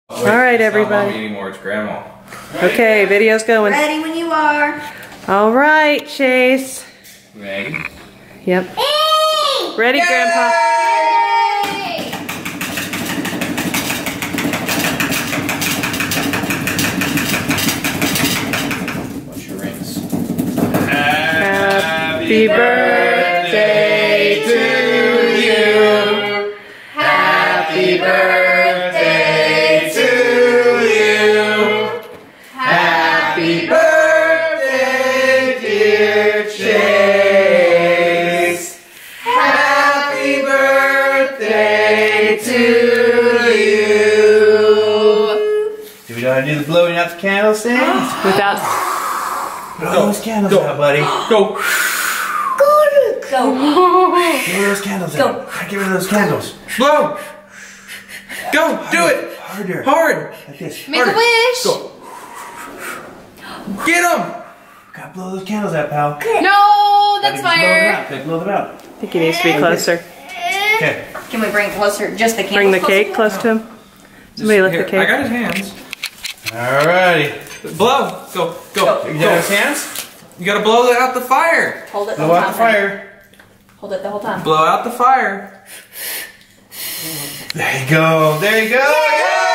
All right, it's everybody. Not Mommy anymore, it's Grandma. Okay, video's going. Ready when you are. All right, Chase. Maggie. Yep. Hey! Ready, Grandpa? Yay! What's your rings? Happy birthday to you. Happy birthday to you. Happy birthday, dear Chase. Happy birthday to you. Do we know how to do the blowing out the candles thing? Without. Blow those candles out, buddy. Go. Go. Get rid of those candles out. Get rid of those candles. Blow. Go. Do it. Harder. Hard. Like this. Make a wish. Go. Get him. Gotta blow those candles out, pal. No, that's fire. Blow them out. I think he needs to be closer. Okay. Can we bring closer just the candles? Bring the closer? cake close to him. Somebody lift Here, the cake. I got his hands. Alrighty. Blow. Go. Go. You Go. got his hands? You gotta blow out the fire. Hold it the Blow whole out time. the fire. Hold it the whole time. Blow out the fire. There you go. There you go. Yeah!